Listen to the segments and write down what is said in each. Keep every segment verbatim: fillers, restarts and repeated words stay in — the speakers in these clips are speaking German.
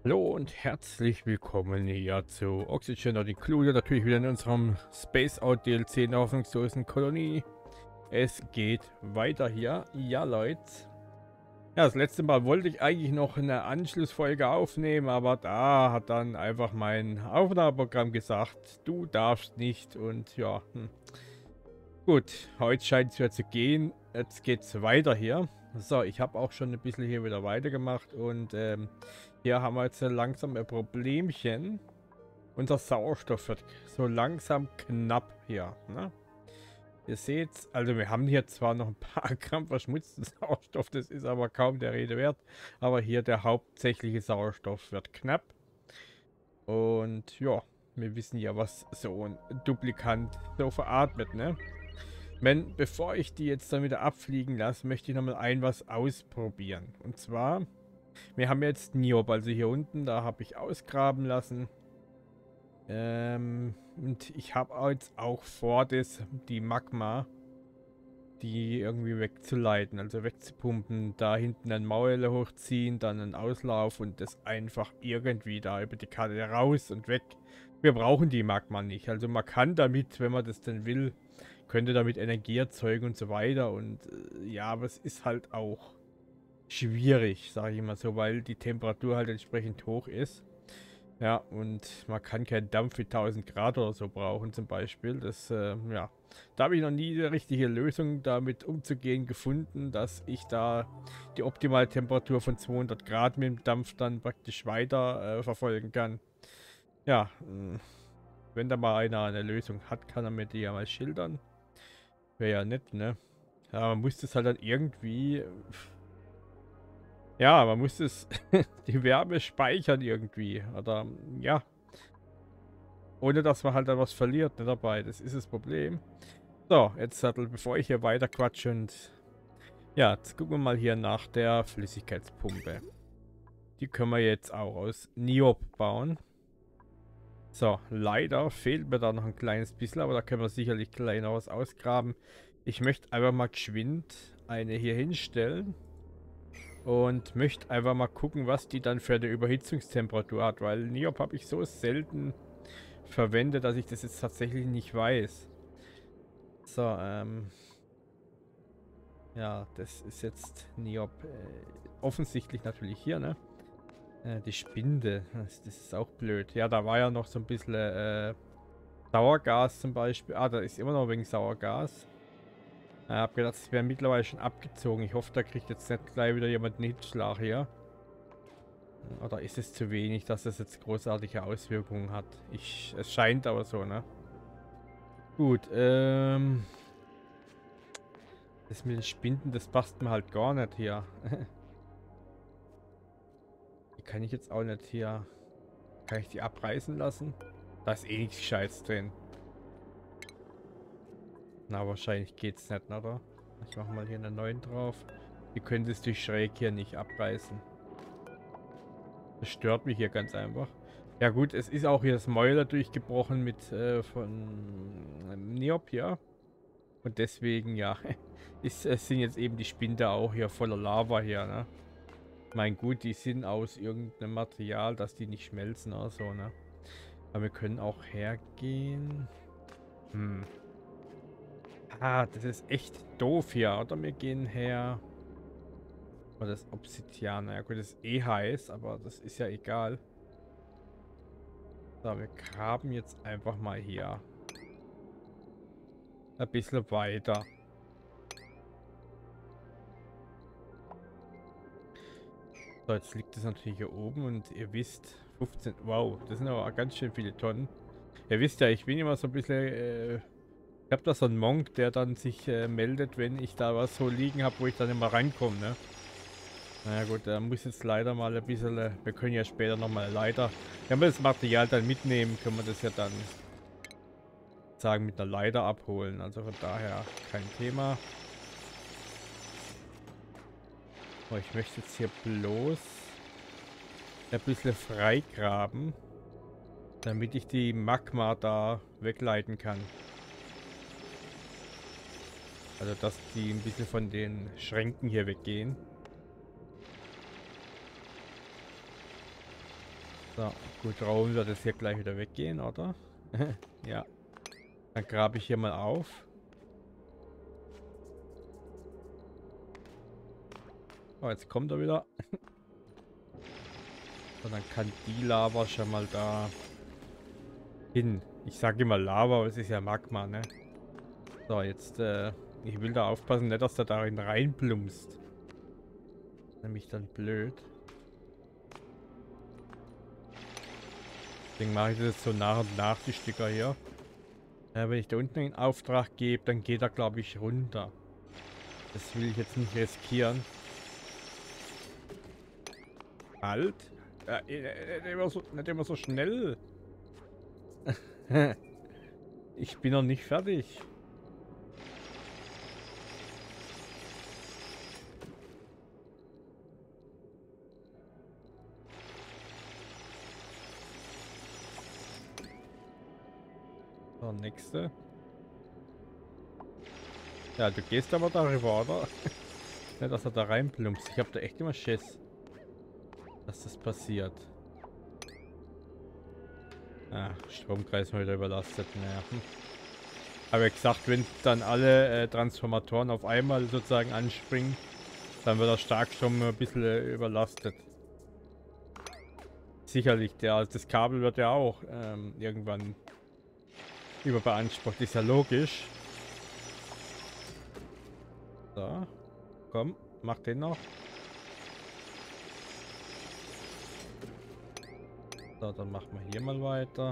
Hallo und herzlich willkommen hier zu Oxygen und Include, natürlich wieder in unserem Space Out D L C in der hoffnungslosen Kolonie. Es geht weiter hier. Ja, Leute. Ja, das letzte Mal wollte ich eigentlich noch eine Anschlussfolge aufnehmen, aber da hat dann einfach mein Aufnahmeprogramm gesagt, du darfst nicht und ja, hm. Gut, heute scheint es wieder zu gehen. Jetzt geht's weiter hier. So, ich habe auch schon ein bisschen hier wieder weitergemacht und ähm, hier haben wir jetzt so langsam ein Problemchen. Unser Sauerstoff wird so langsam knapp hier. Ne? Ihr seht, also wir haben hier zwar noch ein paar Gramm verschmutzten Sauerstoff, das ist aber kaum der Rede wert. Aber hier der hauptsächliche Sauerstoff wird knapp. Und ja, wir wissen ja, was so ein Duplikant so veratmet, ne? Wenn, bevor ich die jetzt dann wieder abfliegen lasse, möchte ich nochmal ein was ausprobieren. Und zwar, wir haben jetzt Niob, also hier unten, da habe ich ausgraben lassen. Ähm, und ich habe jetzt auch vor, das, die Magma, die irgendwie wegzuleiten, also wegzupumpen, da hinten ein Mauerle hochziehen, dann einen Auslauf und das einfach irgendwie da über die Karte raus und weg. Wir brauchen die Magma nicht, also man kann damit, wenn man das denn will, könnte damit Energie erzeugen und so weiter und äh, ja, aber es ist halt auch schwierig, sage ich mal so, weil die Temperatur halt entsprechend hoch ist. Ja, und man kann keinen Dampf wie tausend Grad oder so brauchen zum Beispiel. Das, äh, ja, da habe ich noch nie eine richtige Lösung damit umzugehen gefunden, dass ich da die optimale Temperatur von zweihundert Grad mit dem Dampf dann praktisch weiter äh, verfolgen kann. Ja, mh, wenn da mal einer eine Lösung hat, kann er mir die ja mal schildern. Wäre ja nett, ne? Ja, man muss das halt dann irgendwie... Ja, man muss es... die Wärme speichern irgendwie. Oder, ja. Ohne, dass man halt dann was verliert, ne, dabei. Das ist das Problem. So, jetzt Sattel, bevor ich hier weiter quatsche und... Ja, jetzt gucken wir mal hier nach der Flüssigkeitspumpe. Die können wir jetzt auch aus Niob bauen. So, leider fehlt mir da noch ein kleines bisschen, aber da können wir sicherlich kleiner was ausgraben. Ich möchte einfach mal geschwind eine hier hinstellen und möchte einfach mal gucken, was die dann für eine Überhitzungstemperatur hat, weil Niob habe ich so selten verwendet, dass ich das jetzt tatsächlich nicht weiß. So, ähm... ja, das ist jetzt Niob äh, offensichtlich natürlich hier, ne? Äh, die Spinde, das, das ist auch blöd. Ja, da war ja noch so ein bisschen äh, Sauergas zum Beispiel. Ah, da ist immer noch wegen Sauergas. Ich hab gedacht, es wäre mittlerweile schon abgezogen. Ich hoffe, da kriegt jetzt nicht gleich wieder jemand einen Hitzschlag hier. Oder ist es zu wenig, dass das jetzt großartige Auswirkungen hat? Ich, es scheint aber so, ne? Gut, ähm... das mit den Spinden, das passt mir halt gar nicht hier. Die kann ich jetzt auch nicht hier... Kann ich die abreißen lassen? Da ist eh nichts Gescheites drin. Na, wahrscheinlich geht's nicht, oder? Ich mache mal hier einen neuen drauf. Die können das durch schräg hier nicht abreißen. Das stört mich hier ganz einfach. Ja gut, es ist auch hier das Mäuler durchgebrochen mit äh, von ähm, Niob, ja. Und deswegen, ja, ist, es sind jetzt eben die Spinde auch hier voller Lava hier, ne? Mein gut, die sind aus irgendeinem Material, dass die nicht schmelzen oder so, ne? Aber wir können auch hergehen. Hm. Ah, das ist echt doof hier, oder? Wir gehen her. Oh, das Obsidian. Ja gut, das ist eh heiß, aber das ist ja egal. So, wir graben jetzt einfach mal hier. Ein bisschen weiter. So, jetzt liegt es natürlich hier oben und ihr wisst, fünfzehn. Wow, das sind aber ganz schön viele Tonnen. Ihr wisst ja, ich bin immer so ein bisschen. Äh, ich habe da so einen Monk, der dann sich äh, meldet, wenn ich da was so liegen habe, wo ich dann immer reinkomme, ne? Na ja, gut, da muss jetzt leider mal ein bisschen. Äh, wir können ja später nochmal Leiter. Wenn wir das Material dann mitnehmen, können wir das ja dann sagen mit einer Leiter abholen. Also von daher kein Thema. Oh, ich möchte jetzt hier bloß ein bisschen freigraben, damit ich die Magma da wegleiten kann. Also dass die ein bisschen von den Schränken hier weggehen. So, gut, Raum wird es hier gleich wieder weggehen, oder? Ja. Dann grabe ich hier mal auf. Oh, jetzt kommt er wieder. Und dann kann die Lava schon mal da hin. Ich sage immer Lava, aber es ist ja Magma, ne? So, jetzt, äh, ich will da aufpassen, nicht, dass der darin reinplumpst. Nämlich dann blöd. Deswegen mache ich das jetzt so nach und nach, die Stücker hier. Äh, wenn ich da unten einen Auftrag gebe, dann geht er, glaube ich, runter. Das will ich jetzt nicht riskieren. Halt! Ja, nicht immer so, nicht immer so schnell. Ich bin noch nicht fertig. So, nächste. Ja, du gehst aber darüber, oder? Nicht, dass er da reinplumpst. Ich habe da echt immer Schiss, dass das passiert. Ah, Stromkreis mal wieder überlastet. Naja. Hm. Aber wie gesagt, wenn dann alle äh, Transformatoren auf einmal sozusagen anspringen, dann wird der Starkstrom ein bisschen äh, überlastet. Sicherlich, der, das Kabel wird ja auch ähm, irgendwann überbeansprucht. Ist ja logisch. So, komm, mach den noch. So, dann machen wir hier mal weiter.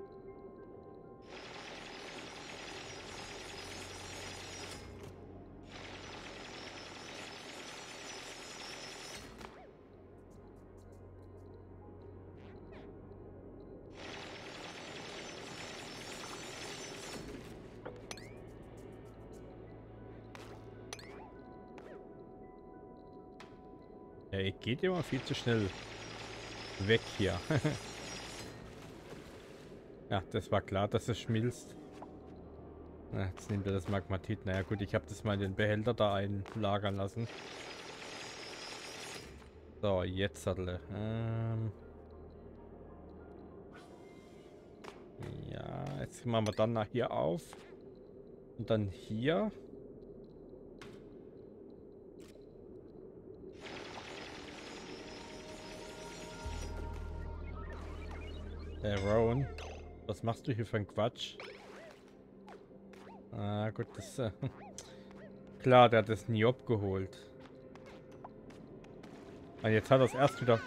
Ja, ihr geht immer viel zu schnell weg hier. Ja, das war klar, dass es schmilzt. Na, jetzt nimmt er das Magmatit. Naja gut, ich habe das mal in den Behälter da einlagern lassen. So, jetzt Sattel. Ähm ja, jetzt machen wir dann nach hier auf. Und dann hier. Äh, Rowan, was machst du hier für ein Quatsch? Ah, gut, das... Äh, klar, der hat das nie abgeholt. Ah, jetzt hat er es erst wieder...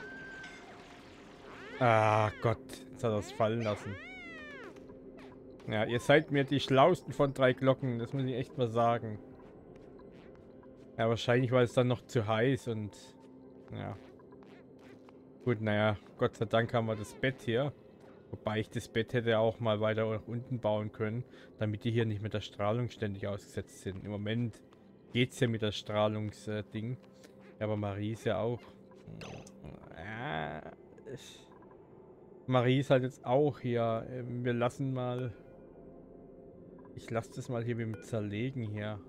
Ah, Gott, jetzt hat er es fallen lassen. Ja, ihr seid mir die Schlausten von drei Glocken, das muss ich echt mal sagen. Ja, wahrscheinlich war es dann noch zu heiß und... Ja. Gut, naja, Gott sei Dank haben wir das Bett hier. Wobei ich das Bett hätte auch mal weiter nach unten bauen können, damit die hier nicht mit der Strahlung ständig ausgesetzt sind. Im Moment geht es ja mit der Strahlungsding. Ja, aber Marie ist ja auch... Ja, ich, Marie ist halt jetzt auch hier. Wir lassen mal... Ich lasse das mal hier mit dem Zerlegen hier.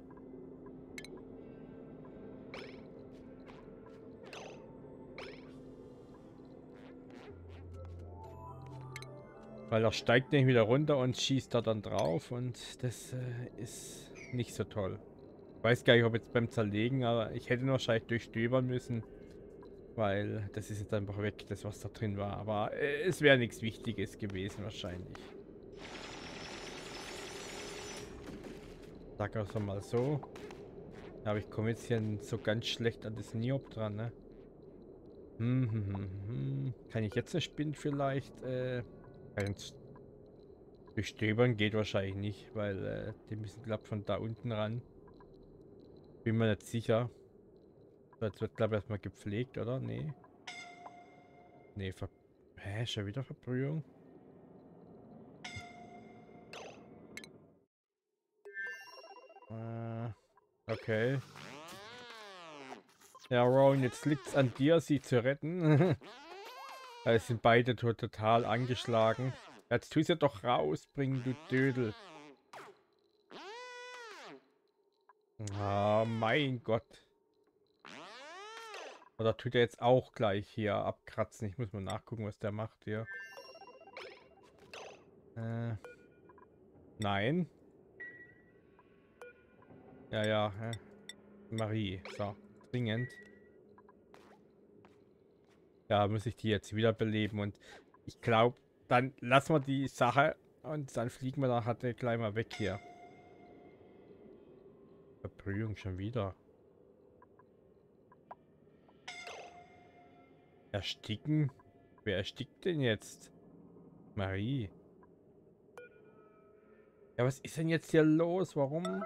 Weil er steigt nämlich wieder runter und schießt da dann drauf und das äh, ist nicht so toll. Ich weiß gar nicht, ob jetzt beim Zerlegen, aber ich hätte nur wahrscheinlich durchstöbern müssen, weil das ist jetzt einfach weg, das was da drin war. Aber äh, es wäre nichts Wichtiges gewesen wahrscheinlich. Sag also mal so. Aber ich komme jetzt hier so ganz schlecht an das Niob dran, ne? Hm, hm, hm, hm. Kann ich jetzt eine Spind vielleicht? Äh, durchstöbern geht wahrscheinlich nicht, weil äh, die müssen, glaube ich, von da unten ran. Bin mir nicht sicher. So, jetzt wird, glaube ich, erstmal gepflegt, oder? Nee. Nee, ver... Hä, schon wieder Verbrühung? Äh, okay. Ja, Rowan, jetzt liegt es an dir, sie zu retten. Es sind beide total angeschlagen. Jetzt tu sie doch rausbringen, du Dödel. Oh mein Gott. Oder tut er jetzt auch gleich hier abkratzen? Ich muss mal nachgucken, was der macht hier. Äh, nein. Ja, ja. Hä? Marie. So. Dringend. Ja, muss ich die jetzt wiederbeleben. Und ich glaube, dann lassen wir die Sache und dann fliegen wir nachher gleich mal weg hier. Verbrühung schon wieder. Ersticken? Wer erstickt denn jetzt? Marie. Ja, was ist denn jetzt hier los? Warum?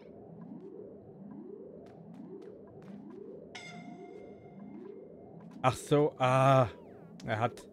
Ach so, ah. Er hat...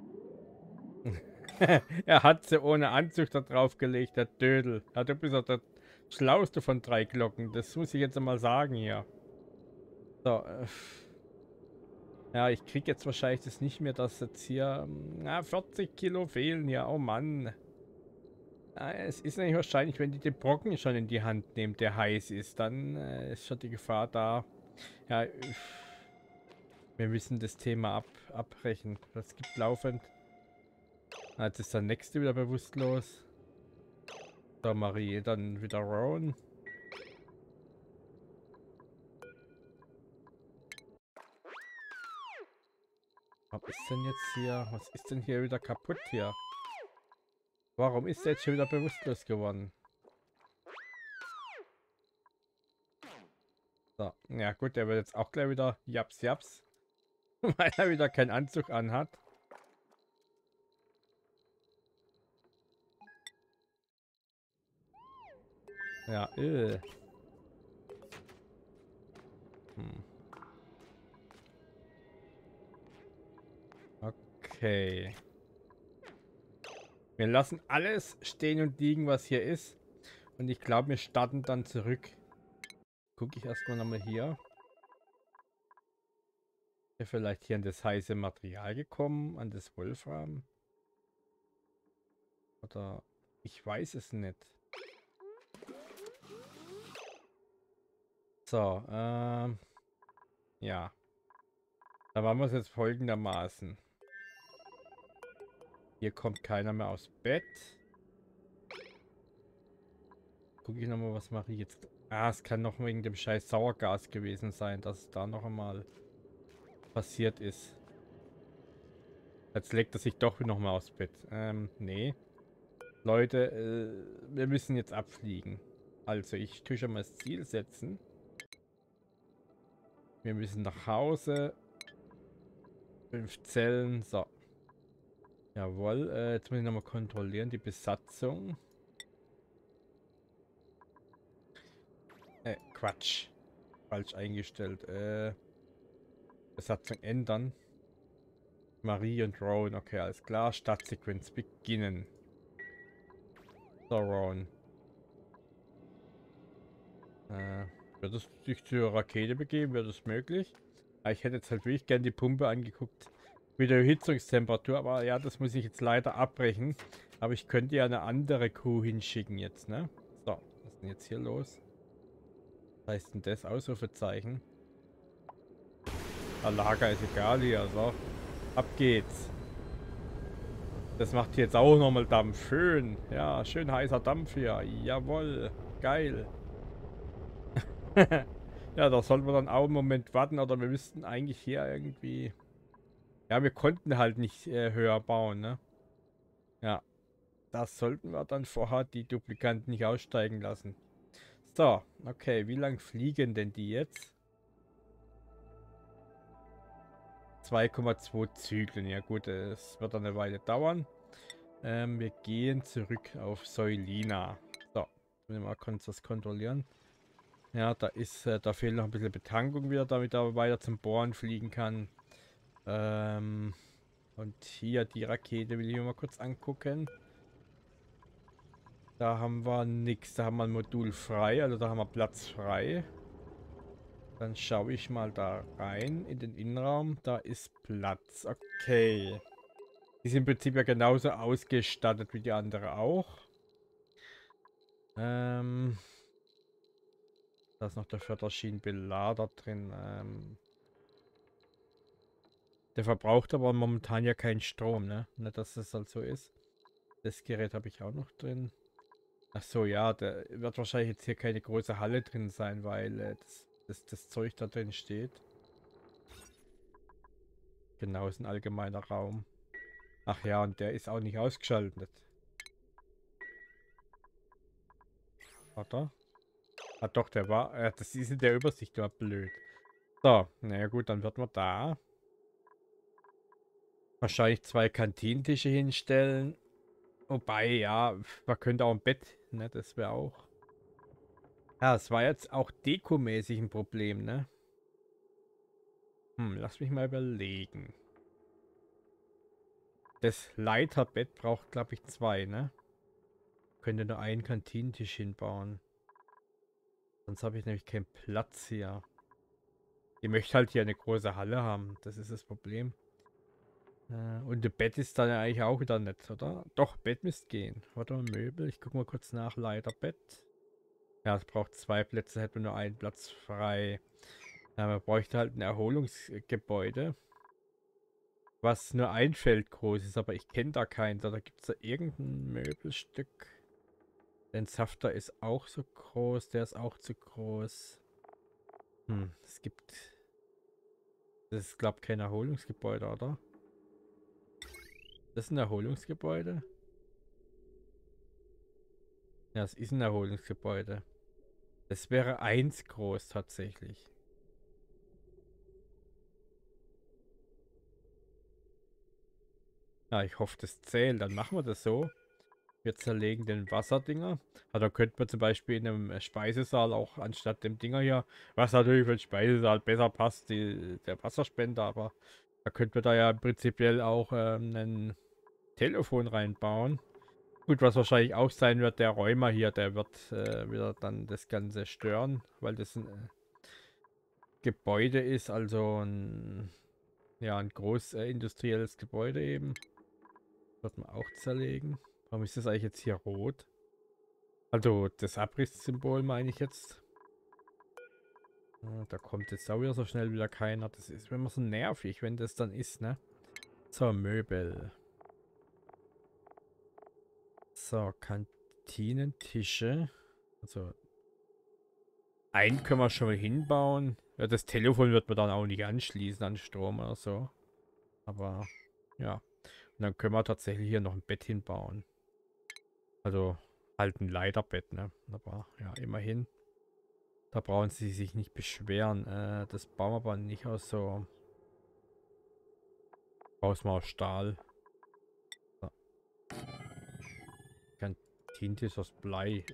er hat sie ohne Anzug da drauf gelegt, der Dödel. Ja, du bist doch der Schlauste von drei Glocken. Das muss ich jetzt einmal sagen hier. So, äh, ja, ich krieg jetzt wahrscheinlich das nicht mehr, dass jetzt hier... Na, vierzig Kilo fehlen ja, oh Mann. Ja, es ist nämlich wahrscheinlich, wenn die den Brocken schon in die Hand nehmen, der heiß ist, dann äh, ist schon die Gefahr da. Ja, wir müssen das Thema ab, abbrechen. Das gibt laufend. Ah, jetzt ist der nächste wieder bewusstlos. So, Marie, dann wieder Rowan. Was ist denn jetzt hier? Was ist denn hier wieder kaputt hier? Warum ist der jetzt schon wieder bewusstlos geworden? So, ja gut, der wird jetzt auch gleich wieder japs japs, weil er wieder keinen Anzug anhat. Ja, äh. Hm. Okay. Wir lassen alles stehen und liegen, was hier ist. Und ich glaube, wir starten dann zurück. Gucke ich erstmal nochmal hier. Ist vielleicht hier an das heiße Material gekommen, an das Wolfram? Oder ich weiß es nicht. So, ähm, ja. Da machen wir es jetzt folgendermaßen. Hier kommt keiner mehr aus Bett. Gucke ich nochmal, was mache ich jetzt? Ah, es kann noch wegen dem scheiß Sauergas gewesen sein, dass es da noch einmal passiert ist. Jetzt legt er sich doch noch mal aufs Bett. Ähm, nee. Leute, äh, wir müssen jetzt abfliegen. Also, ich tue schon mal das Ziel setzen. Wir müssen nach Hause. Fünf Zellen. So. Jawohl. Äh, jetzt muss ich nochmal kontrollieren. Die Besatzung. Äh, Quatsch. Falsch eingestellt. Äh, Besatzung ändern. Marie und Rowan. Okay, alles klar. Startsequenz beginnen. So, Rowan. Äh, wird es sich zur Rakete begeben? Wird es möglich? Aber ich hätte jetzt halt wirklich gern die Pumpe angeguckt mit der Erhitzungstemperatur, aber ja, das muss ich jetzt leider abbrechen. Aber ich könnte ja eine andere Kuh hinschicken jetzt, ne? So, was ist denn jetzt hier los? Was heißt denn das? Ausrufezeichen. Ah, Lager ist egal hier, so. Ab geht's. Das macht jetzt auch nochmal Dampf. Schön. Ja, schön heißer Dampf hier. Jawohl. Geil. Ja, da sollten wir dann auch einen Moment warten, oder wir müssten eigentlich hier irgendwie... Ja, wir konnten halt nicht äh, höher bauen, ne? Ja, das sollten wir dann vorher die Duplikanten nicht aussteigen lassen. So, okay, wie lang fliegen denn die jetzt? zwei Komma zwei Zyklen, ja gut, es wird dann eine Weile dauern. Ähm, wir gehen zurück auf Soilina. So, wir mal kurz das kontrollieren. Ja, da ist, äh, da fehlt noch ein bisschen Betankung wieder, damit er weiter zum Bohren fliegen kann. Ähm, und hier die Rakete will ich mir mal kurz angucken. Da haben wir nichts, da haben wir ein Modul frei, also da haben wir Platz frei. Dann schaue ich mal da rein in den Innenraum, da ist Platz, okay. Die sind im Prinzip ja genauso ausgestattet wie die andere auch. Ähm, da ist noch der Förderschienenbelader drin. Ähm, Der verbraucht aber momentan ja keinen Strom, ne? Nicht, dass das halt so ist. Das Gerät habe ich auch noch drin. Ach so, ja, da wird wahrscheinlich jetzt hier keine große Halle drin sein, weil äh, das, das, das Zeug da drin steht. Genau, ist ein allgemeiner Raum. Ach ja, und der ist auch nicht ausgeschaltet. Oder? Ah doch, der war. Äh, das ist in der Übersicht, war blöd. So, naja gut, dann wird man da wahrscheinlich zwei Kantinentische hinstellen. Wobei, ja, man könnte auch ein Bett, ne? Das wäre auch. Ja, es war jetzt auch dekomäßig ein Problem, ne? Hm, lass mich mal überlegen. Das Leiterbett braucht, glaube ich, zwei, ne? Könnte nur einen Kantinentisch hinbauen. Sonst habe ich nämlich keinen Platz hier. Ich möchte halt hier eine große Halle haben. Das ist das Problem. Äh, und das Bett ist dann eigentlich auch wieder nett, oder? Doch, Bett müsste gehen. Warte mal, Möbel. Ich gucke mal kurz nach. Leiterbett. Ja, es braucht zwei Plätze, hätte man nur einen Platz frei. Ja, man bräuchte halt ein Erholungsgebäude. Was nur ein Feld groß ist, aber ich kenne da keinen. Da, da gibt es da irgendein Möbelstück. Der Safter ist auch so groß, der ist auch zu groß. Hm, es gibt... Das ist, glaube ich, kein Erholungsgebäude, oder? Das ist ein Erholungsgebäude? Ja, es ist ein Erholungsgebäude. Das wäre eins groß, tatsächlich. Ja, ich hoffe, das zählt. Dann machen wir das so. Wir zerlegen den Wasserdinger. Also da könnte man zum Beispiel in einem Speisesaal auch anstatt dem Dinger hier, was natürlich für den Speisesaal besser passt, die, der Wasserspender, aber da könnte man da ja prinzipiell auch ähm, ein Telefon reinbauen. Gut, was wahrscheinlich auch sein wird, der Räumer hier, der wird äh, wieder dann das Ganze stören, weil das ein äh, Gebäude ist, also ein, ja, ein groß äh, industrielles Gebäude eben. Wird man auch zerlegen. Warum ist das eigentlich jetzt hier rot? Also das Abrisssymbol meine ich jetzt. Ah, da kommt jetzt auch wieder so schnell wieder keiner. Das ist immer so nervig, wenn das dann ist, ne? So, Möbel. So, Kantinentische. Also, einen können wir schon mal hinbauen. Ja, das Telefon wird man dann auch nicht anschließen an Strom oder so. Aber, ja. Und dann können wir tatsächlich hier noch ein Bett hinbauen. Also, halt ein Leiterbett, ne? Aber, ja, immerhin. Da brauchen sie sich nicht beschweren. Äh, das bauen wir aber nicht aus so... Baus mal aus Stahl. So. Tinte ist aus Blei.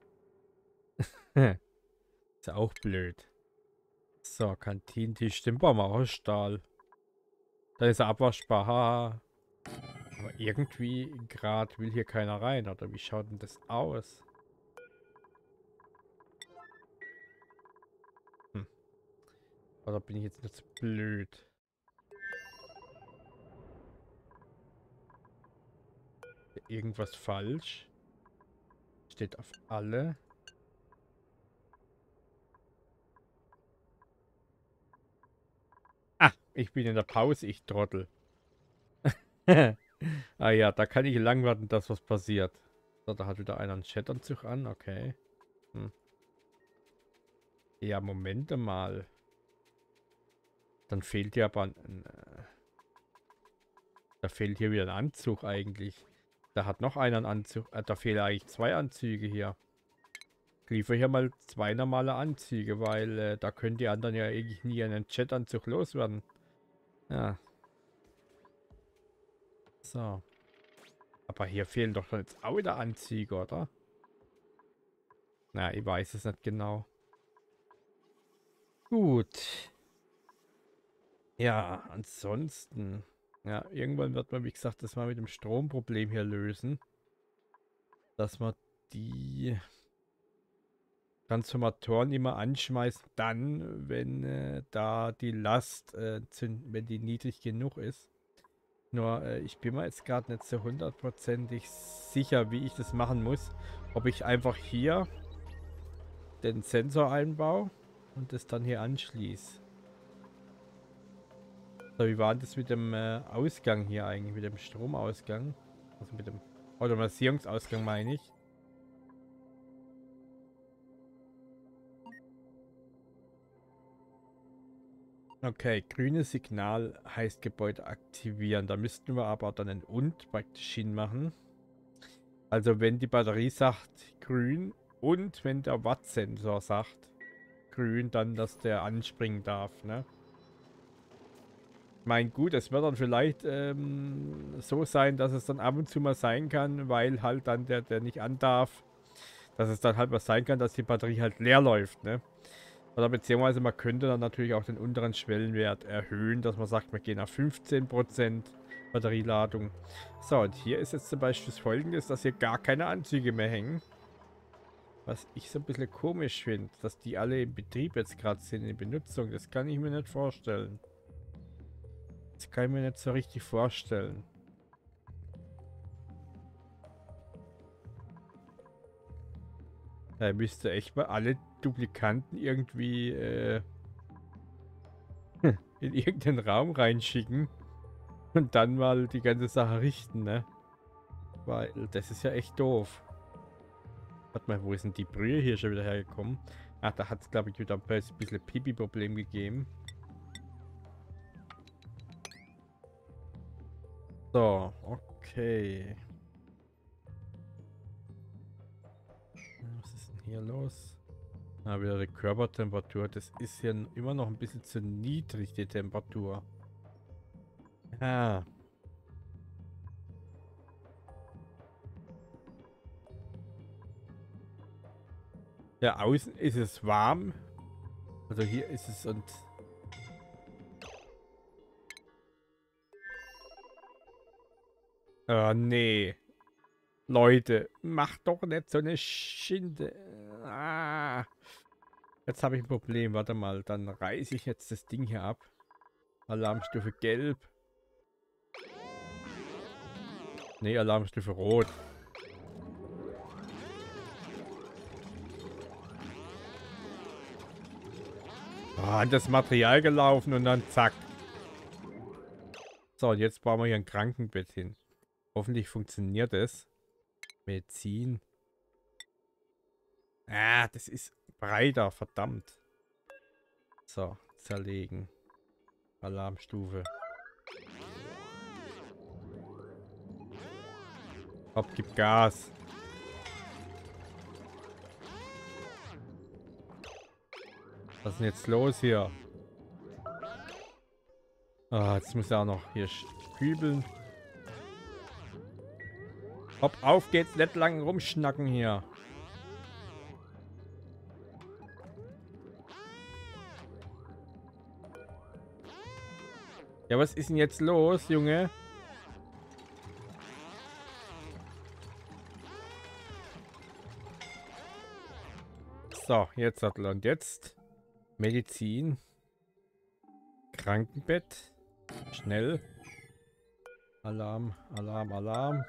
Ist ja auch blöd. So, Kantinentisch. Den bauen wir auch aus Stahl. Dann ist er abwaschbar. Haha. Aber irgendwie gerade will hier keiner rein. Oder wie schaut denn das aus? Hm. Oder bin ich jetzt nicht so blöd? Irgendwas falsch? Steht auf alle. Ah, ich bin in der Pause, ich Trottel. Ah ja, da kann ich lang warten, dass was passiert. So, da hat wieder einer einen Chatanzug an, okay. Hm. Ja, Momente mal. Dann fehlt hier aber ein, ein, äh, da fehlt hier wieder ein Anzug eigentlich. Da hat noch einer einen Anzug. Äh, da fehlen eigentlich zwei Anzüge hier. Ich liefere hier mal zwei normale Anzüge, weil äh, da können die anderen ja eigentlich nie einen Chatanzug loswerden. Ja. So. Aber hier fehlen doch jetzt auch wieder Anzüge, oder? Na, ich weiß es nicht genau. Gut. Ja, ansonsten. Ja, irgendwann wird man, wie gesagt, das mal mit dem Stromproblem hier lösen. Dass man die Transformatoren immer anschmeißen, dann, wenn äh, da die Last, äh, wenn die niedrig genug ist. Nur, äh, ich bin mir jetzt gerade nicht so hundertprozentig sicher, wie ich das machen muss. Ob ich einfach hier den Sensor einbaue und das dann hier anschließe. So, wie war das mit dem äh, Ausgang hier eigentlich? Mit dem Stromausgang? Also mit dem Automatisierungsausgang meine ich. Okay, grünes Signal heißt Gebäude aktivieren. Da müssten wir aber dann ein Und praktisch hinmachen. Also wenn die Batterie sagt grün und wenn der Wattsensor sagt grün, dann dass der anspringen darf, ne? Mein gut, es wird dann vielleicht ähm, so sein, dass es dann ab und zu mal sein kann, weil halt dann der, der nicht an darf, dass es dann halt mal sein kann, dass die Batterie halt leer läuft, ne? Oder beziehungsweise man könnte dann natürlich auch den unteren Schwellenwert erhöhen, dass man sagt, wir gehen auf fünfzehn Prozent Batterieladung. So, und hier ist jetzt zum Beispiel folgendes, dass hier gar keine Anzüge mehr hängen. Was ich so ein bisschen komisch finde, dass die alle im Betrieb jetzt gerade sind, in Benutzung. Das kann ich mir nicht vorstellen. Das kann ich mir nicht so richtig vorstellen. Da müsste echt mal alle Duplikanten irgendwie äh, in irgendeinen Raum reinschicken und dann mal die ganze Sache richten, ne? Weil das ist ja echt doof. Warte mal, wo ist denn die Brühe hier schon wieder hergekommen? Ach, da hat es, glaube ich, wieder ein bisschen Pipi-Problem gegeben. So, okay. Was ist denn hier los? Ah, wieder die Körpertemperatur. Das ist ja immer noch ein bisschen zu niedrig, die Temperatur. Ah. Ja, außen ist es warm. Also hier ist es und... Oh, nee. Leute, macht doch nicht so eine Schinde. Ah. Jetzt habe ich ein Problem. Warte mal, dann reiße ich jetzt das Ding hier ab. Alarmstufe gelb. Nee, Alarmstufe rot. Oh, an das Material gelaufen und dann zack. So, und jetzt bauen wir hier ein Krankenbett hin. Hoffentlich funktioniert es. Medizin. Ah, das ist breiter, verdammt. So, zerlegen. Alarmstufe. Hopp, gib Gas. Was ist denn jetzt los hier? Ah, jetzt muss er auch noch hier kübeln. Hopp, auf geht's, nicht lang rumschnacken hier. Ja, was ist denn jetzt los, Junge? So, jetzt hat er und jetzt Medizin. Krankenbett. Schnell. Alarm, Alarm, Alarm.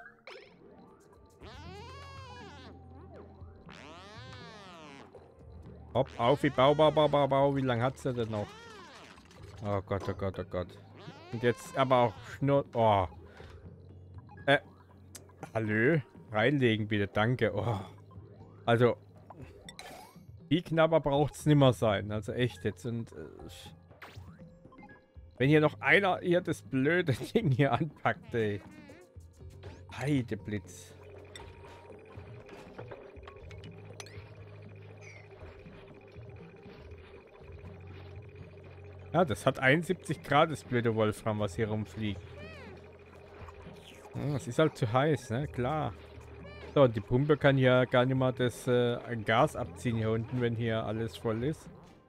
Hopp, auf, wie Bau, Bau, Bau, Bau, Bau. Wie lange hat sie denn noch? Oh Gott, oh Gott, oh Gott. Und jetzt aber auch nur... Oh. Äh. Hallo? Reinlegen bitte, danke. Oh. Also... Wie knapper braucht es nicht mehr sein. Also echt jetzt. Und... Äh, wenn hier noch einer hier das blöde Ding hier anpackt, ey. Heideblitz. Ja, das hat einundsiebzig Grad, das blöde Wolfram, was hier rumfliegt. Hm, es ist halt zu heiß, ne? Klar. So, und die Pumpe kann hier gar nicht mal das äh, Gas abziehen hier unten, wenn hier alles voll ist.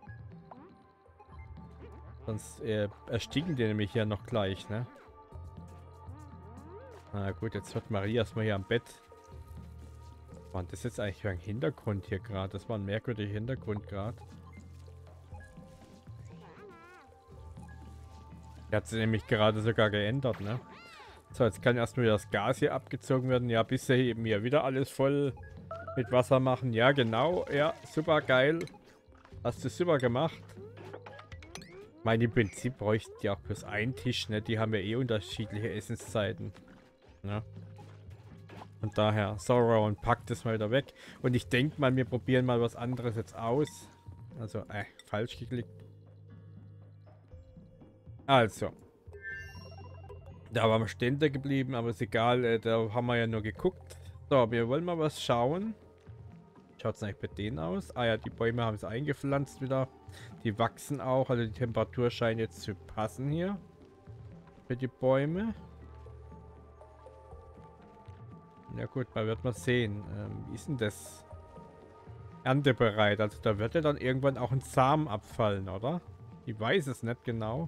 Sonst äh, ersticken die nämlich hier noch gleich, ne? Na gut, jetzt wird Marie erstmal hier am Bett. Was war das jetzt eigentlich für ein Hintergrund hier gerade? Das war ein merkwürdiger Hintergrund gerade. Der hat sich nämlich gerade sogar geändert, ne? So, jetzt kann erstmal wieder das Gas hier abgezogen werden. Ja, bisher eben hier wieder alles voll mit Wasser machen. Ja, genau. Ja, super geil. Hast du super gemacht. Ich meine, im Prinzip bräuchten die auch bloß einen Tisch, ne? Die haben ja eh unterschiedliche Essenszeiten. Ne? Von daher, Sauron packt das mal wieder weg. Und ich denke mal, wir probieren mal was anderes jetzt aus. Also, äh, falsch geklickt. Also. Da waren wir stehen geblieben, aber ist egal, äh, da haben wir ja nur geguckt. So, wir wollen mal was schauen. Schaut es eigentlich bei denen aus? Ah ja, die Bäume haben es eingepflanzt wieder. Die wachsen auch, also die Temperatur scheint jetzt zu passen hier. Für die Bäume. Ja gut, mal wird man sehen. Ähm, wie ist denn das? Erntebereit, also da wird ja dann irgendwann auch ein Samen abfallen, oder? Ich weiß es nicht genau.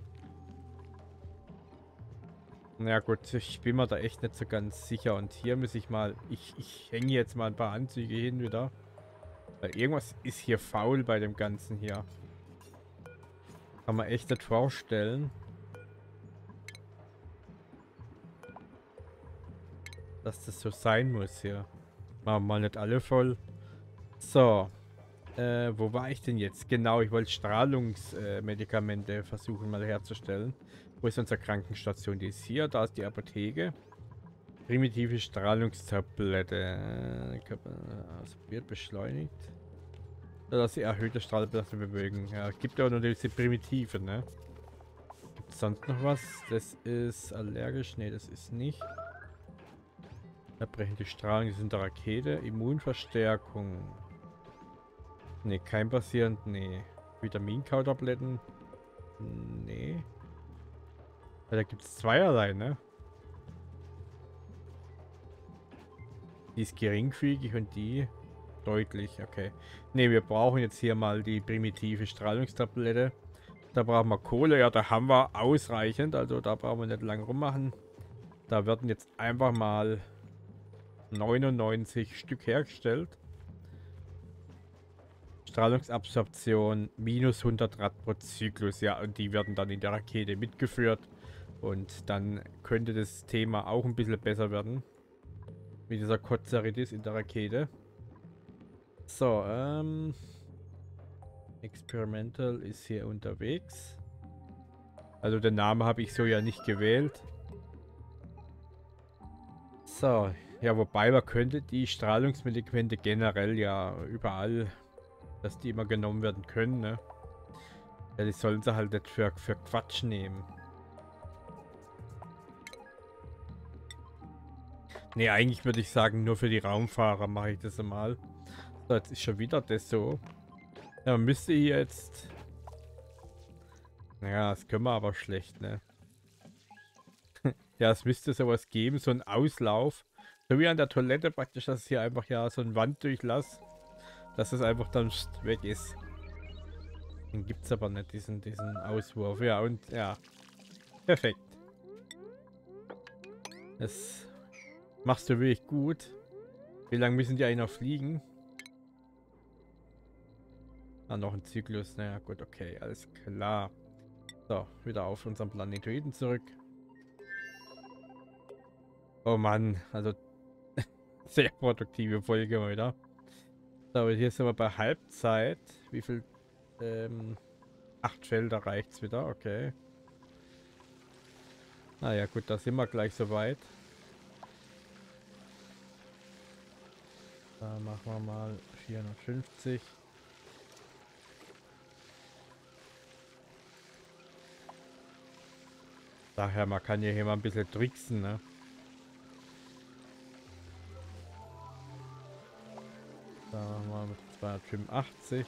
Na gut, ich bin mir da echt nicht so ganz sicher. Und hier muss ich mal... Ich, ich hänge jetzt mal ein paar Anzüge hin wieder. Weil irgendwas ist hier faul bei dem Ganzen hier. Kann man echt nicht vorstellen. Dass das so sein muss hier. Machen wir mal nicht alle voll. So. Äh, wo war ich denn jetzt? Genau, ich wollte Strahlungsmedikamente äh, versuchen mal herzustellen. Wo ist unsere Krankenstation? Die ist hier. Da ist die Apotheke. Primitive Strahlungstablette. Äh, also wird beschleunigt. Dass sie erhöhte Strahlbelastung bewegen. Ja, gibt ja auch nur diese Primitive, ne? Gibt es sonst noch was? Das ist allergisch. Ne, das ist nicht. Erbrechende Strahlung, das sind der Rakete. Immunverstärkung. Ne, kein basierend. Ne. Vitaminkautabletten. Ne. Ja, da gibt es zweierlei, ne? Die ist geringfügig und die deutlich, okay. Ne, wir brauchen jetzt hier mal die primitive Strahlungstablette. Da brauchen wir Kohle, ja, da haben wir ausreichend, also da brauchen wir nicht lange rummachen. Da werden jetzt einfach mal neunundneunzig Stück hergestellt. Strahlungsabsorption minus hundert Rad pro Zyklus, ja, und die werden dann in der Rakete mitgeführt. Und dann könnte das Thema auch ein bisschen besser werden. Mit dieser Kotzeritis in der Rakete. So, ähm... Experimental ist hier unterwegs. Also den Namen habe ich so ja nicht gewählt. So, ja, wobei man könnte die Strahlungsmedikamente generell ja überall, dass die immer genommen werden können, ne? Ja, die sollen sie halt nicht für, für Quatsch nehmen. Ne, eigentlich würde ich sagen, nur für die Raumfahrer mache ich das einmal. So, jetzt ist schon wieder das so. Ja, man müsste hier jetzt... Naja, das können wir aber schlecht, ne? Ja, es müsste sowas geben, so ein Auslauf. So wie an der Toilette praktisch, dass es hier einfach ja so ein Wanddurchlass, dass es einfach dann weg ist. Den gibt es aber nicht, diesen, diesen Auswurf. Ja, und ja. Perfekt. Das machst du wirklich gut. Wie lange müssen die eigentlich noch fliegen? Ah, noch ein Zyklus. Naja, gut, okay, alles klar. So, wieder auf unserem Planetoiden zurück. Oh Mann, also sehr produktive Folge heute. So, aber hier sind wir bei Halbzeit. Wie viel? Ähm, acht Felder reicht es wieder, okay. Naja, gut, da sind wir gleich soweit. Da machen wir mal vierhundertfünfzig. Daher, man kann ja hier mal ein bisschen tricksen, ne? Da machen wir mit zweihundertfünfundachtzig.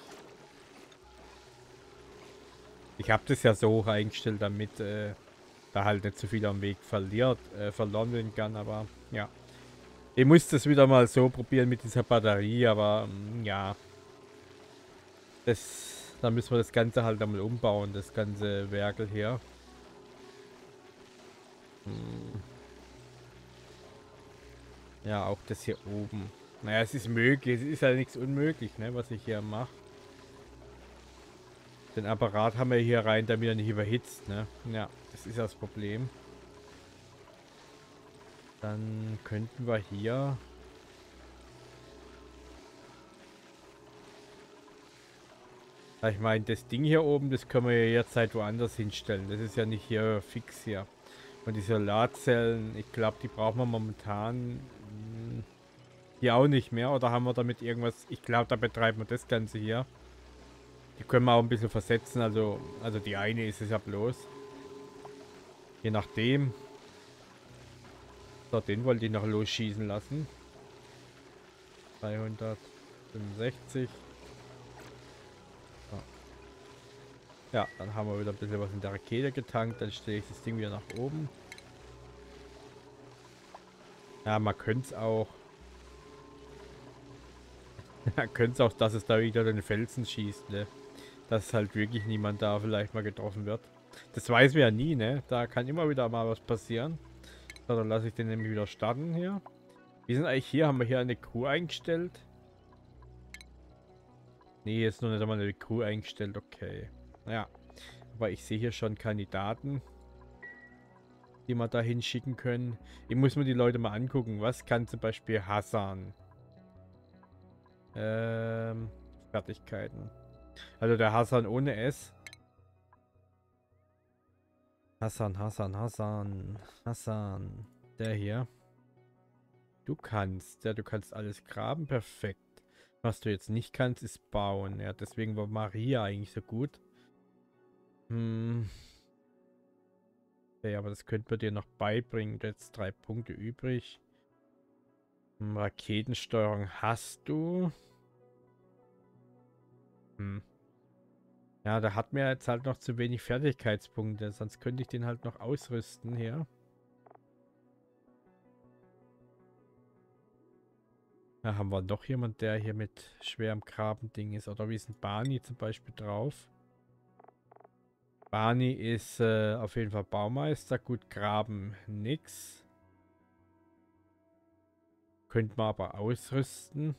Ich habe das ja so hoch eingestellt, damit äh, da halt nicht so viel am Weg verliert, äh, verloren werden kann, aber ja. Ich muss das wieder mal so probieren mit dieser Batterie, aber mh, ja. Das, da müssen wir das Ganze halt einmal umbauen, das ganze Werkel hier. Hm. Ja, auch das hier oben. Naja, es ist möglich, es ist ja nichts unmöglich, ne, was ich hier mache. Den Apparat haben wir hier rein, damit er nicht überhitzt, ne? Ja, das ist das Problem. Dann könnten wir hier... Ich meine, das Ding hier oben, das können wir ja jetzt halt woanders hinstellen. Das ist ja nicht hier fix hier. Und die Solarzellen, ich glaube, die brauchen wir momentan mh, hier auch nicht mehr. Oder haben wir damit irgendwas? Ich glaube, da betreiben wir das Ganze hier. Die können wir auch ein bisschen versetzen. Also, also die eine ist es ja bloß. Je nachdem. So, den wollte ich noch losschießen lassen. dreihundertfünfundsechzig. So. Ja, dann haben wir wieder ein bisschen was in der Rakete getankt. Dann stelle ich das Ding wieder nach oben. Ja, man könnte es auch. Man könnte es auch, dass es da wieder den Felsen schießt, ne? Dass halt wirklich niemand da vielleicht mal getroffen wird. Das weiß man ja nie, ne? Da kann immer wieder mal was passieren. So, dann lasse ich den nämlich wieder starten hier. Wir sind eigentlich hier, haben wir hier eine Crew eingestellt. Nee, jetzt noch nicht einmal eine Crew eingestellt, okay. Naja, aber ich sehe hier schon Kandidaten, die wir da hinschicken können. Ich muss mir die Leute mal angucken. Was kann zum Beispiel Hassan? Ähm, Fertigkeiten. Also der Hassan ohne S. Hassan, Hassan, Hassan, Hassan. Der hier. Du kannst, ja, du kannst alles graben, perfekt. Was du jetzt nicht kannst, ist bauen. Ja, deswegen war Maria eigentlich so gut. Hm. Ja, aber das könnte man dir noch beibringen. Jetzt drei Punkte übrig. Hm, Raketensteuerung hast du. Hm. Ja, da hat mir jetzt halt noch zu wenig Fertigkeitspunkte. Sonst könnte ich den halt noch ausrüsten hier. Da haben wir doch jemand, der hier mit schwerem Grabending ist. Oder wie ist ein Barney zum Beispiel drauf? Barney ist äh, auf jeden Fall Baumeister. Gut, Graben nix. Könnte man aber ausrüsten.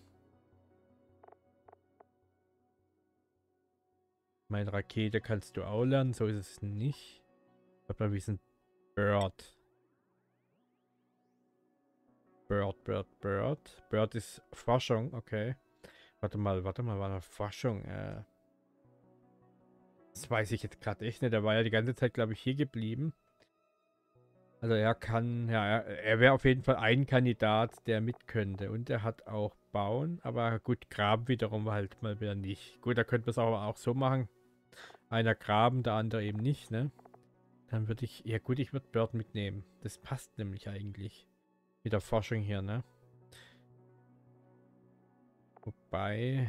Meine Rakete kannst du auch lernen. So ist es nicht. Warte mal, wie ist ein Bird? Bird, Bird, Bird. Bird ist Forschung, okay. Warte mal, warte mal, war eine Forschung. Äh, das weiß ich jetzt gerade echt nicht. Der war ja die ganze Zeit, glaube ich, hier geblieben. Also er kann, ja, er, er wäre auf jeden Fall ein Kandidat, der mit könnte. Und er hat auch Bauen, aber gut, Graben wiederum halt mal wieder nicht. Gut, da könnte man es aber auch so machen. Einer graben, der andere eben nicht, ne? Dann würde ich, ja gut, ich würde Bird mitnehmen. Das passt nämlich eigentlich. Mit der Forschung hier, ne? Wobei...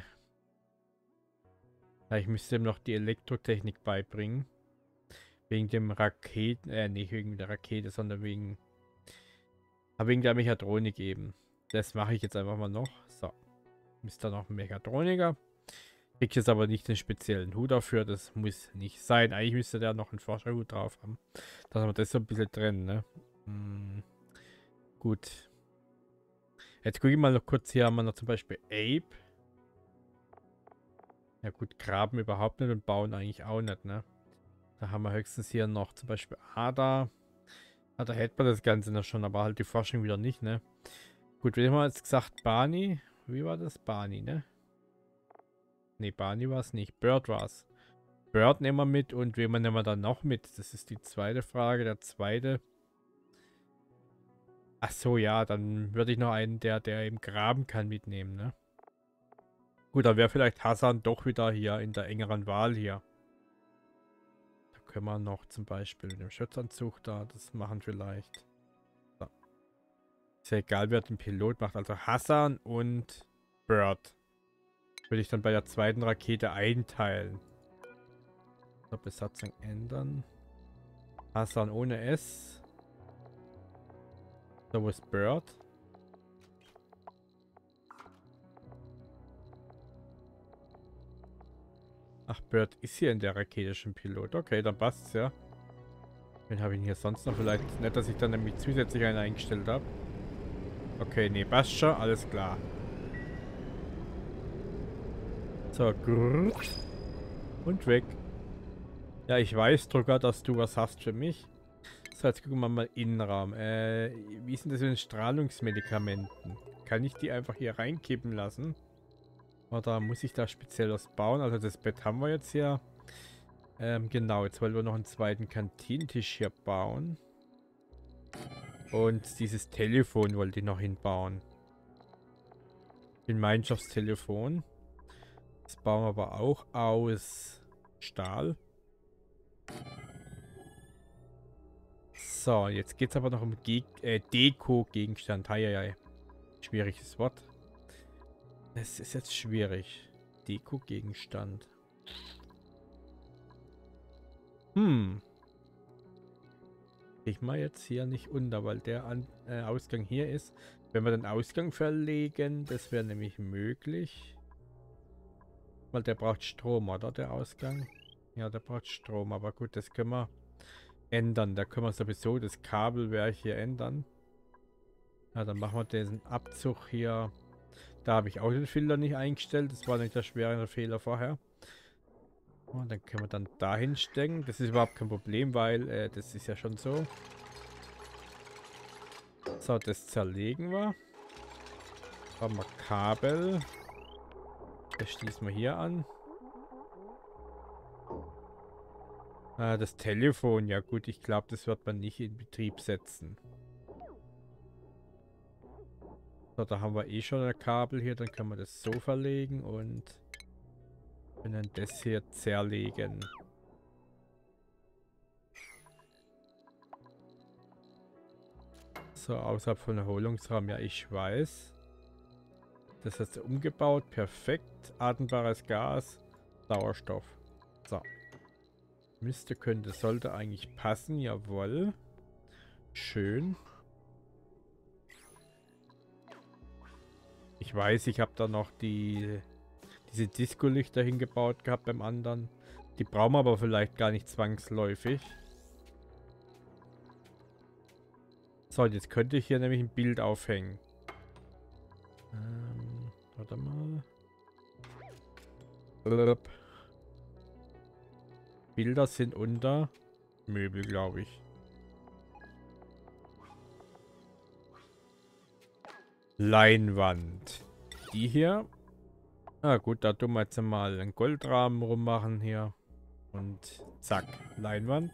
Ja, ich müsste ihm noch die Elektrotechnik beibringen. Wegen dem Raketen, äh, nicht wegen der Rakete, sondern wegen... Aber wegen der Mechatronik eben. Das mache ich jetzt einfach mal noch. So. Ist da noch ein Mechatroniker. Krieg jetzt aber nicht den speziellen Hut dafür. Das muss nicht sein. Eigentlich müsste der noch einen Forscherhut drauf haben. Dass wir das so ein bisschen trennen, ne? Hm. Gut. Jetzt gucke ich mal noch kurz. Hier haben wir noch zum Beispiel Ape. Ja gut, graben überhaupt nicht und bauen eigentlich auch nicht, ne? Da haben wir höchstens hier noch zum Beispiel Ada. Ah, da hätte man das Ganze noch schon, aber halt die Forschung wieder nicht, ne? Gut, wir haben jetzt gesagt Barney. Wie war das? Barney, ne? Ne, Barney war es nicht. Bird war es. Bird nehmen wir mit und wen nehmen wir dann noch mit? Das ist die zweite Frage. Der zweite. Ach so, ja, dann würde ich noch einen, der, der eben graben kann, mitnehmen, ne? Gut, dann wäre vielleicht Hassan doch wieder hier in der engeren Wahl hier. Da können wir noch zum Beispiel mit dem Schutzanzug da das machen vielleicht. So. Ist ja egal, wer den Pilot macht. Also Hassan und Bird. Würde ich dann bei der zweiten Rakete einteilen. So, Besatzung ändern. Hassan ohne S. So, wo ist Bird? Ach, Bird ist hier in der Rakete schon Pilot. Okay, dann passt's ja. Wen habe ich hier sonst noch? Vielleicht nicht, dass ich dann nämlich zusätzlich einen eingestellt habe. Okay, nee, passt schon. Alles klar. So, grrr. Und weg. Ja, ich weiß, Drucker, dass du was hast für mich. So, jetzt gucken wir mal Innenraum. Äh, wie ist denn das mit den Strahlungsmedikamenten? Kann ich die einfach hier reinkippen lassen? Oder muss ich da speziell was bauen? Also das Bett haben wir jetzt hier. Ähm, genau, jetzt wollen wir noch einen zweiten Kantinentisch hier bauen. Und dieses Telefon wollte ich noch hinbauen. Gemeinschaftstelefon. Das bauen wir aber auch aus Stahl. So, jetzt geht es aber noch um Ge äh, Deko-Gegenstand. Heieiei. Schwieriges Wort. Das ist jetzt schwierig. Deko-Gegenstand. Hm. Ich mal jetzt hier nicht unter, weil der An äh, Ausgang hier ist. Wenn wir den Ausgang verlegen, das wäre nämlich möglich. Weil der braucht Strom, oder? Der Ausgang? Ja, der braucht Strom, aber gut, das können wir ändern. Da können wir sowieso das Kabelwerk hier ändern. Ja, dann machen wir diesen Abzug hier. Da habe ich auch den Filter nicht eingestellt. Das war nicht der schwere Fehler vorher. Und dann können wir dann dahin stecken. Das ist überhaupt kein Problem, weil äh, das ist ja schon so. So, das zerlegen wir. Haben wir Kabel. Das schließen wir hier an. Ah, das Telefon. Ja gut, ich glaube, das wird man nicht in Betrieb setzen. So, da haben wir eh schon ein Kabel hier. Dann können wir das so verlegen und können das hier zerlegen. So, außerhalb von Erholungsraum. Ja, ich weiß. Das hast du umgebaut. Perfekt. Atmbares Gas. Sauerstoff. So. Müsste, könnte, sollte eigentlich passen. Jawohl. Schön. Ich weiß, ich habe da noch die diese Disco-Lichter hingebaut gehabt beim anderen. Die brauchen wir aber vielleicht gar nicht zwangsläufig. So, jetzt könnte ich hier nämlich ein Bild aufhängen. Ähm, warte mal. Blub. Bilder sind unter Möbel, glaube ich. Leinwand. Die hier. Ah gut, da tun wir jetzt mal einen Goldrahmen rummachen hier. Und zack, Leinwand.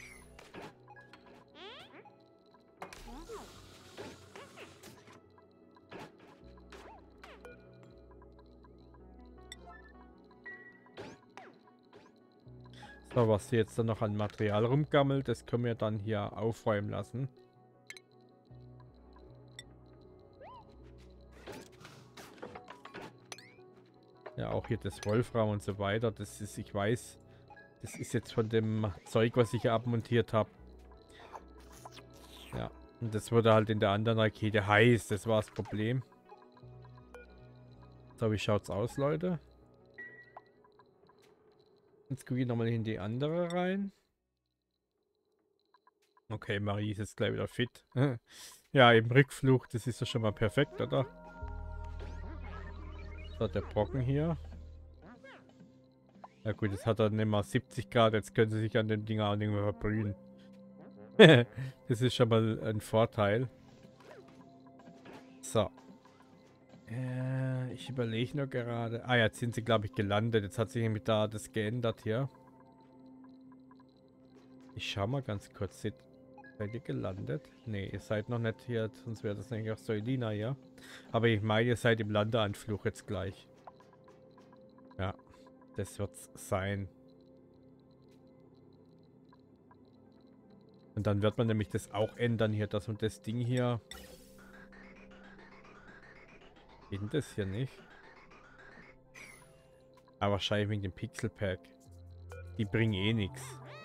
So, was hier jetzt dann noch an Material rumgammelt, das können wir dann hier aufräumen lassen. Ja, auch hier das Wolfram und so weiter. Das ist, ich weiß, das ist jetzt von dem Zeug, was ich hier abmontiert habe. Ja, und das wurde halt in der anderen Rakete heiß. Das war das Problem. So, wie schaut's aus, Leute? Jetzt gucke ich nochmal in die andere rein. Okay, Marie ist jetzt gleich wieder fit. Ja, im Rückflug, das ist ja schon mal perfekt, oder? So, der Brocken hier. Ja gut, jetzt hat er nicht mal siebzig Grad, jetzt können sie sich an dem Ding auch nicht mehr verbrühen. Das ist schon mal ein Vorteil. So. Äh, ich überlege nur gerade. Ah, jetzt sind sie, glaube ich, gelandet. Jetzt hat sich nämlich da das geändert hier. Ich schau mal ganz kurz. Seid ihr gelandet? Ne, ihr seid noch nicht hier, sonst wäre das nämlich auch Soilina hier. Aber ich meine, ihr seid im Landeanflug jetzt gleich. Ja, das wird's sein. Und dann wird man nämlich das auch ändern hier, dass man das Ding hier... Geht das hier nicht? Aber wahrscheinlich wegen dem Pixel Pack. Die bringen eh nichts.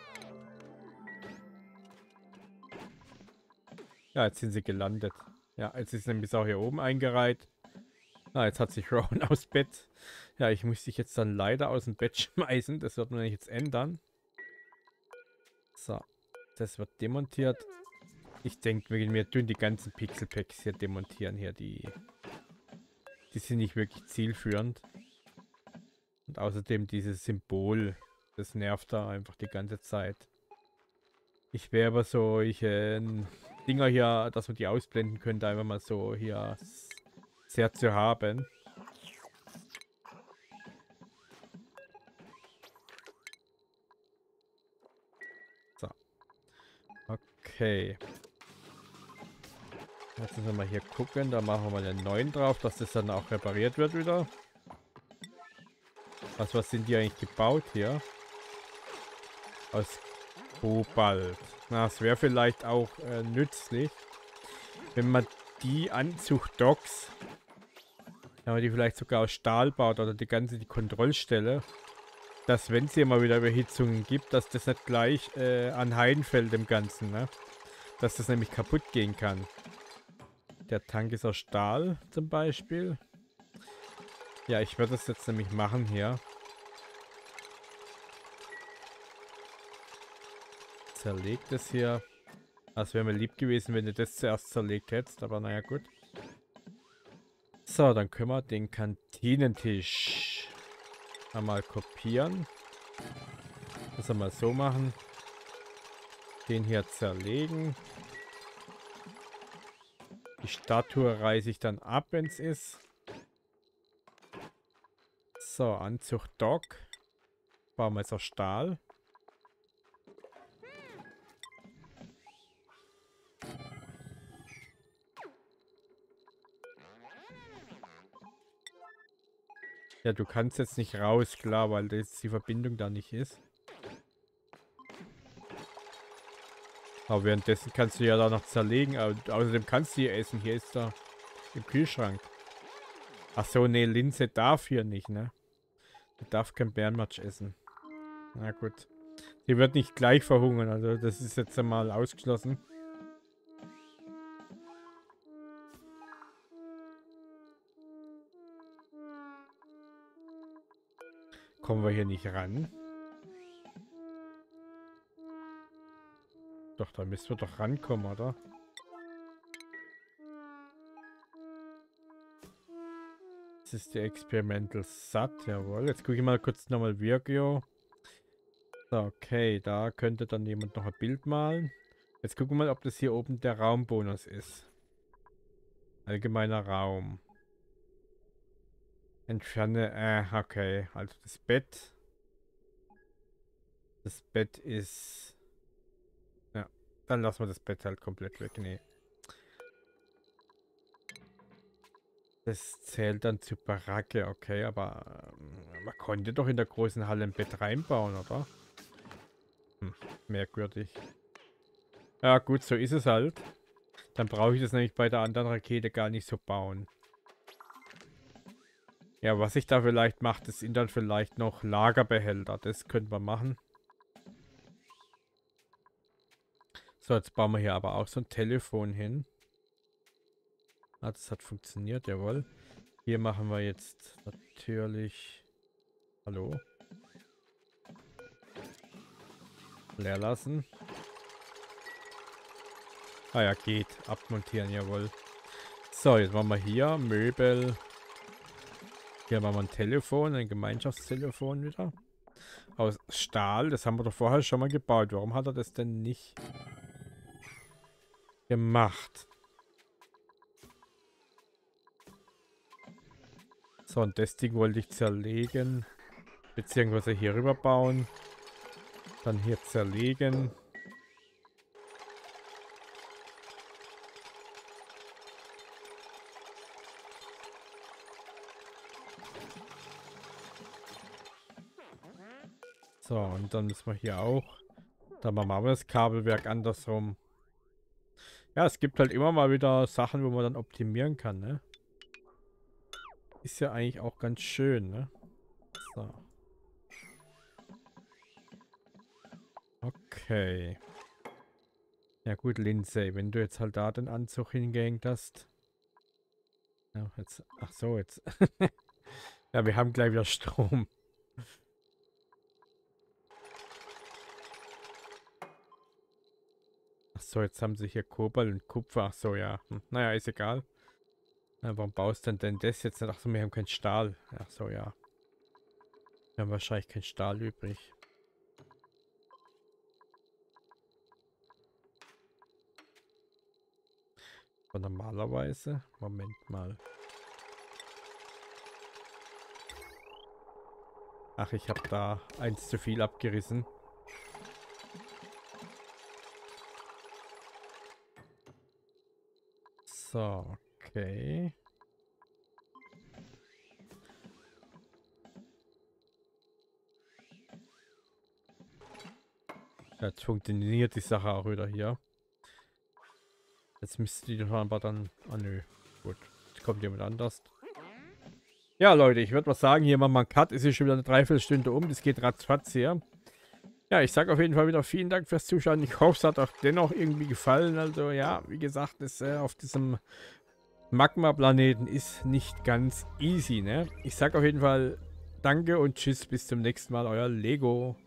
Ja, jetzt sind sie gelandet. Ja, jetzt ist nämlich auch hier oben eingereiht. Ah, jetzt hat sich Rowan aus Bett. Ja, ich muss dich jetzt dann leider aus dem Bett schmeißen. Das wird man jetzt ändern. So. Das wird demontiert. Ich denke, wir tun die ganzen Pixel Packs hier demontieren. Hier, die... Die sind nicht wirklich zielführend. Und außerdem dieses Symbol. Das nervt da einfach die ganze Zeit. Ich wäre aber solche Dinger hier, dass man die ausblenden könnte, einfach mal so hier sehr zu haben. Okay. Jetzt müssen wir mal hier gucken. Da machen wir mal einen neuen drauf, dass das dann auch repariert wird wieder. Was, was sind die eigentlich gebaut hier? Aus Kobalt. Na, es wäre vielleicht auch äh, nützlich, wenn man die Anzugdocks, wenn man die vielleicht sogar aus Stahl baut oder die ganze die Kontrollstelle, dass wenn es hier mal wieder Überhitzungen gibt, dass das nicht gleich äh, an Haien fällt im Ganzen, ne? Dass das nämlich kaputt gehen kann. Der Tank ist aus Stahl zum Beispiel. Ja, ich werde das jetzt nämlich machen hier. Zerlegt es hier. Das wäre mir lieb gewesen, wenn du das zuerst zerlegt hättest, aber naja, gut. So, dann können wir den Kantinentisch einmal kopieren. Das mal so machen. Den hier zerlegen. Die Statue reiße ich dann ab, wenn es ist. So, Anzug Dock. Bauen wir jetzt aus Stahl. Ja, du kannst jetzt nicht raus, klar, weil das die Verbindung da nicht ist. Aber währenddessen kannst du ja da noch zerlegen. Und außerdem kannst du hier essen. Hier ist da im Kühlschrank. Ach so, nee, Linse darf hier nicht, ne? Die darf kein Bärenmatsch essen. Na gut. Die wird nicht gleich verhungern, also das ist jetzt einmal ausgeschlossen. Kommen wir hier nicht ran? Doch, da müssen wir doch rankommen, oder? Das ist die Experimental Sat, jawohl. Jetzt gucke ich mal kurz nochmal Virgio. So, okay, da könnte dann jemand noch ein Bild malen. Jetzt gucken wir mal, ob das hier oben der Raumbonus ist. Allgemeiner Raum. Entferne, äh, okay. Also das Bett. Das Bett ist... Ja, dann lassen wir das Bett halt komplett weg. Nee. Das zählt dann zu Baracke, okay, aber ähm, man konnte doch in der großen Halle ein Bett reinbauen, oder? Hm, merkwürdig. Ja gut, so ist es halt. Dann brauche ich das nämlich bei der anderen Rakete gar nicht so bauen. Ja, was ich da vielleicht mache, das sind dann vielleicht noch Lagerbehälter. Das könnte man machen. So, jetzt bauen wir hier aber auch so ein Telefon hin. Ah, das hat funktioniert, jawohl. Hier machen wir jetzt natürlich... Hallo? Leer lassen. Ah ja, geht. Abmontieren, jawohl. So, jetzt machen wir hier Möbel. Hier machen wir ein Telefon, ein Gemeinschaftstelefon wieder. Aus Stahl, das haben wir doch vorher schon mal gebaut. Warum hat er das denn nicht gemacht? So, und das Ding wollte ich zerlegen. Beziehungsweise hier rüber bauen. Dann hier zerlegen. So, und dann müssen wir hier auch. Dann machen wir das Kabelwerk andersrum. Ja, es gibt halt immer mal wieder Sachen, wo man dann optimieren kann, ne? Ist ja eigentlich auch ganz schön, ne? So. Okay. Ja gut, Lindsay, wenn du jetzt halt da den Anzug hingehängt hast. Ja, jetzt. Ach so, jetzt. Ja, wir haben gleich wieder Strom. Ach so, jetzt haben sie hier Kobalt und Kupfer. Ach so, ja. Hm. Naja, ist egal. Na, warum baust du denn das jetzt nicht? Ach so, wir haben keinen Stahl. Ach so, ja. Wir haben wahrscheinlich keinen Stahl übrig. Aber normalerweise... Moment mal. Ach, ich habe da eins zu viel abgerissen. So, okay. Jetzt funktioniert die Sache auch wieder hier. Jetzt müsste die aber dann... Ah, nö. Gut. Jetzt kommt jemand anders. Ja, Leute, ich würde mal sagen, hier machen wir einen Cut. Es ist schon wieder eine Dreiviertelstunde um. Das geht ratzfatz hier. Ja, ich sage auf jeden Fall wieder vielen Dank fürs Zuschauen. Ich hoffe, es hat auch dennoch irgendwie gefallen. Also ja, wie gesagt, das äh, auf diesem Magma-Planeten ist nicht ganz easy, ne? Ich sage auf jeden Fall danke und tschüss, bis zum nächsten Mal, euer Lego.